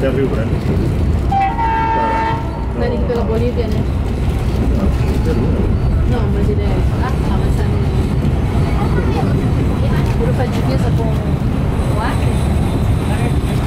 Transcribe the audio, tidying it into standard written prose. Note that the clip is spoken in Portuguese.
Este é Rio Branco. Não é ali pela Bolívia, né? Peru, não. Não, mas ele é... Ah, tá, mas tá no... Grupo é divisa com o Acre?